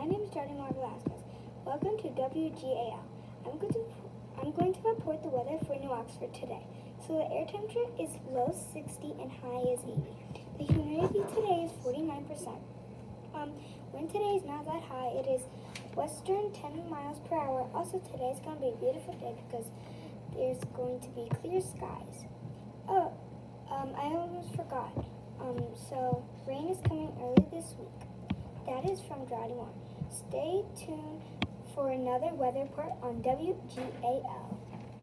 my name is Yarimar. Welcome to WGAL. I'm going to report the weather for New Oxford today. So the air temperature is low 60 and high is 80. The humidity today is 49%. Wind today is not that high. It is western 10 miles per hour. Also today is going to be a beautiful day because there's going to be clear skies. I almost forgot. So rain is coming early this week. That is from Yarimar. Stay tuned for another weather report on WGAL.